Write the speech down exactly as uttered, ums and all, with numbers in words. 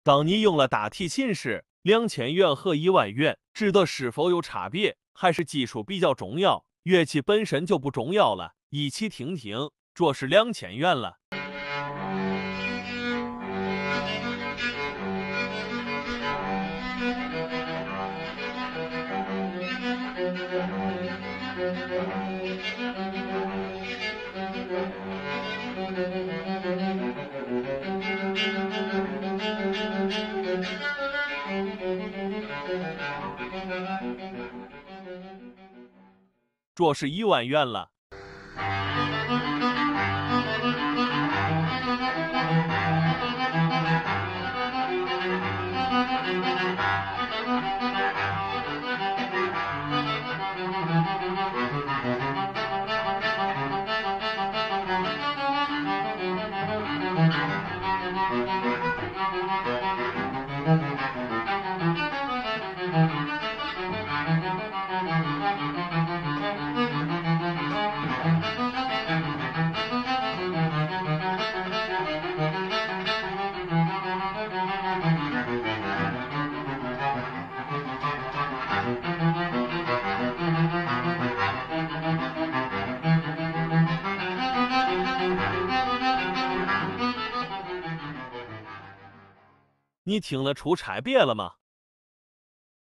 当你用了打题信时，两千元和一万元指的是否有差别，还是技术比较重要？乐器本身就不重要了。一起听听，这是两千元了。这是一万元了。你听得出差别了吗？